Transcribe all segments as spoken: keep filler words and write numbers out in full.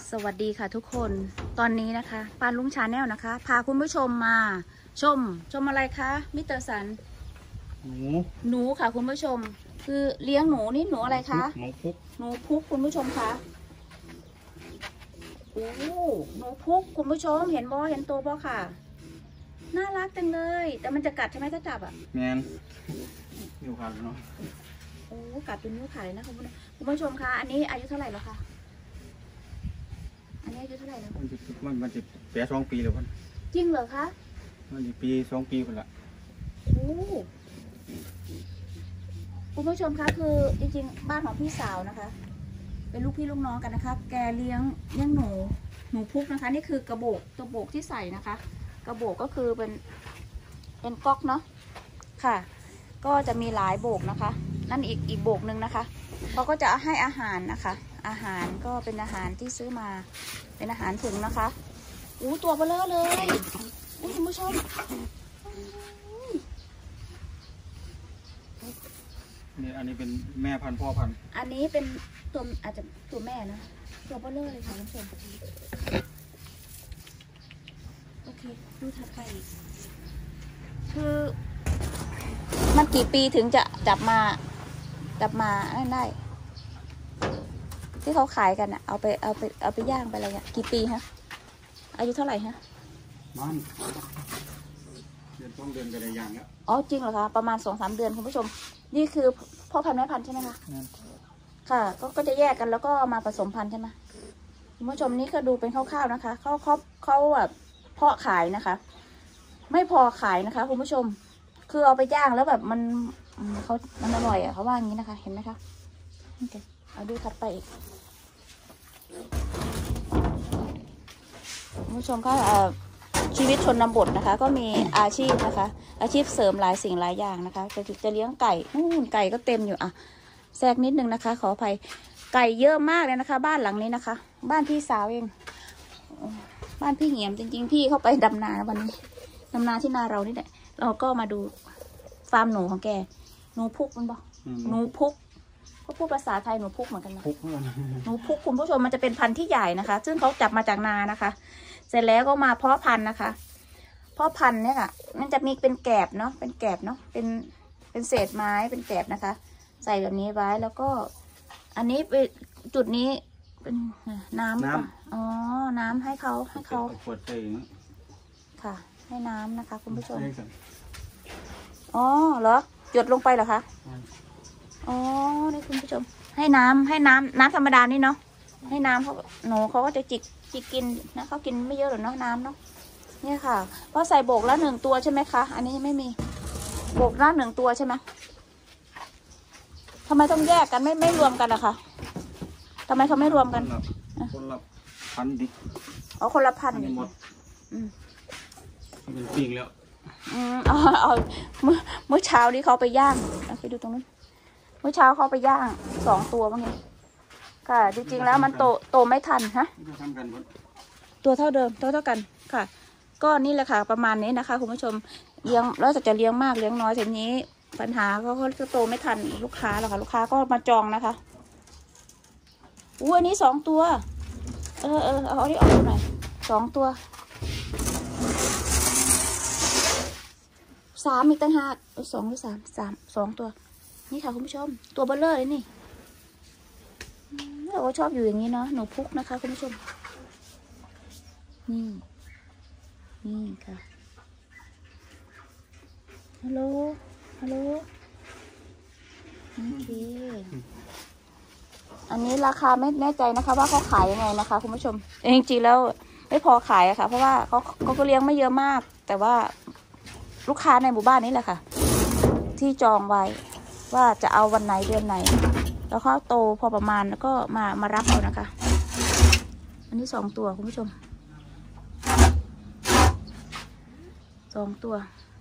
สวัสดีค่ะทุกคนตอนนี้นะคะปานลุงชาแนลนะคะพาคุณผู้ชมมาชมชมอะไรคะมิสเตอร์สันหนูหนูค่ะคุณผู้ชมคือเลี้ยงหนูนี่หนูอะไรคะหนูพุกหนูพุกคุณผู้ชมคะโอ้หนูพุกคุณผู้ชมเห็นบอเห็นตัวบอค่ะน่ารักจังเลยแต่มันจะกัดใช่ไหมถ้าจับอ่ะแมนอยู่กันเนาะโอ้กัดเป็นนิ้วขาเลยนะคุณผู้ชมคุณผู้ชมคะอันนี้อายุเท่าไหร่แล้วคะอันนี้อายุเท่าไหร่แล้วมันจะมันมันจะแปดสองปีแล้วพันจริงเหรอคะมันจะปีสองปีคนละโอ้คุณผู้ชมคะคือจริงๆบ้านของพี่สาวนะคะเป็นลูกพี่ลูกน้องกันนะคะแกเลี้ยงเลี้ยงหนูหนูพุกนะคะนี่คือกระโบกกระโบกที่ใส่นะคะกระโบกก็คือเป็นเป็นก๊อกเนาะค่ะก็จะมีหลายโบกนะคะนั่นอีกอีกโบกหนึ่งนะคะเขาก็จะให้อาหารนะคะอาหารก็เป็นอาหารที่ซื้อมาเป็นอาหารถึงนะคะอู้ตัวเบลอเลยอู้คุณผู้ชมนี่อันนี้เป็นแม่พันธุ์พ่อพันธุ์อันนี้เป็นตัวอาจจะตัวแม่นะตัวเบลอเลยค่ะคุณผู้ชมโอเคดูถัดไปคือมันกี่ปีถึงจะจับมาจับมาได้ที่เขาขายกันอะเอาไปเอาไปเอาไปย่างไปอะไรเงี้ยกี่ปีฮะอายุเท่าไหร่ฮะมันเดือนสองเดือนก็ได้ย่างแล้วอ๋อจริงเหรอคะประมาณสองสามเดือนคุณผู้ชมนี่คือพ่อพันธุ์แม่พันธุ์ใช่ไหมคะค่ะก็ก็จะแยกกันแล้วก็มาผสมพันธุ์ใช่ไหมคุณผู้ชมนี่ก็ดูเป็นคร่าวๆนะคะเขาเขาเขาแบบเพาะขายนะคะ ไม่พอขายนะคะคุณผู้ชมคือเอาไปย่างแล้วแบบมันเขามันอร่อยอ่ะเขาว่าอย่างนี้นะคะเห็นไหมคะโอเคเอาดูถัดไปอีกคุณผู้ชมก็ชีวิตชนบทนะคะก็มีอาชีพนะคะอาชีพเสริมหลายสิ่งหลายอย่างนะคะจะจะเลี้ยงไก่นู่นไก่ก็เต็มอยู่อ่ะแทรกนิดนึงนะคะขออภัยไก่เยอะมากเลยนะคะบ้านหลังนี้นะคะบ้านพี่สาวเองบ้านพี่เหี่ยมจริงๆพี่เข้าไปดำนาวันนี้ดำนาที่นาเรานี่แหละเราก็มาดูฟาร์มหนูของแกหนูพุกมันบอกหนูพุกเขาพูดภาษาไทยหนูพุกเหมือนกันนะหนูพุกคุณผู้ชมมันจะเป็นพันธุ์ที่ใหญ่นะคะซึ่งเขาจับมาจากนานะคะเสร็จแล้วก็มาเพาะพันธุ์นะคะเพาะพันธุ์เนี่ยค่ะมันจะมีเป็นแกบเนาะเป็นแกบเนาะเป็นเป็นเศษไม้เป็นแกบนะคะใส่แบบนี้ไว้แล้วก็อันนี้เป็นจุดนี้เป็นน้ำน้ำอ๋อน้ำให้เขาให้เขาขวดเองค่ะให้น้ำนะคะคุณผู้ชมอ๋อเหรอหยดลงไปเหรอคะอ๋อนี่คุณผู้ชมให้น้ำให้น้ำน้ำธรรมดานี่เนาะให้น้ำเขาหนูเขาก็จะจิกจิกกินนะเขากินไม่เยอะหรอกเนาะน้ำเนาะเนี่ยค่ะเพราะใส่โบกละหนึ่งตัวใช่ไหมคะอันนี้ไม่มีโบกละหนึ่งตัวใช่ไหมทำไมต้องแยกกันไม่ไม่รวมกันล่ะคะทำไมเขาไม่รวมกันคนละพันดิอ๋อคนละพันหมดอืมเป็นปิ้งแล้วอืมเอาเอาเมื่อเมื่อเช้านี้เขาไปย่างไปดูตรงนู้นเมื่อเช้าเขาไปย่างสองตัวบ้างไงค่ะจริงๆแล้วมันโตโตไม่ทันฮะตัวเท่าเดิมตัวเท่ากันค่ะก็นี่แหละค่ะประมาณนี้นะคะคุณผู้ชมเลี้ยงแล้วจะเลี้ยงมากเลี้ยงน้อยทีนี้ปัญหาเขาเขาจะโตไม่ทันลูกค้าหรอกค่ะลูกค้าก็มาจองนะคะอู้อันนี้สองตัวเออเออเอาอันนี้ออกหน่อยสองตัวสามอีกต่างหากสองหรือสามสามสองตัวนี่ค่ะคุณผู้ชมตัวเบลเลอร์เลยนี่เราก็ชอบอยู่อย่างนี้เนาะหนูพุกนะคะคุณผู้ชมนี่นี่ค่ะฮัลโหลฮัลโหลโอเคอันนี้ราคาไม่แน่ใจนะคะว่าเขาขายยังไงนะคะคุณผู้ชมจริงๆแล้วไม่พอขายอะค่ะเพราะว่าเขาเขาก็เลี้ยงไม่เยอะมากแต่ว่าลูกค้าในหมู่บ้านนี้แหละค่ะที่จองไว้ว่าจะเอาวันไหนเดือนไหนแล้วเขาโตพอประมาณแล้วก็มามารับเอานะคะอันนี้สองตัวคุณผู้ชมสองตัว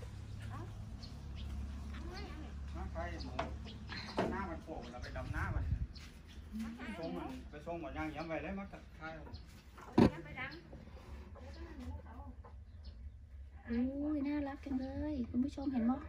โอ้ยน่ารักจังเลยคุณผู้ชมเห็นมั้ย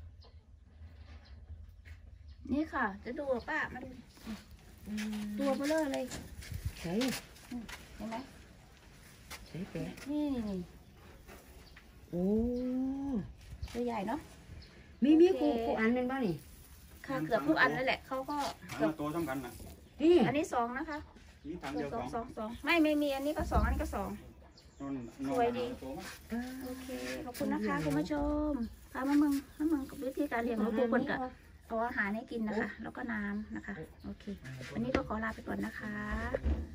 นี่ค่ะจะดูป้ามาดูตัวเบลอเลยใช่เห็นไหมใช่แปะนี่นี่นี่โอ้ตัวใหญ่เนาะมีมีโอเคกูกูอันเป็นบ้านี่ค่ะเกือบทุกอันนั่นแหละเขาก็หางเกือบละตัวสำคัญนะนี่อันนี้สองนะคะนี่ทางเกืเดีอย บวสองสองสองสองไม่ไม่มีอันนี้ก็สองอันนี้ก็สองนอนนอนสวยดีหางละตัวมั้งเออโอเคขอบคุณนะคะคุณผู้ชมพามาเมืองมาเมืองกับวิธีการเลี้ยงของปูคนกับเอาอาหารให้กินนะคะ แล้วก็น้ำนะคะโอเควันนี้ก็ขอลาไปก่อนนะคะ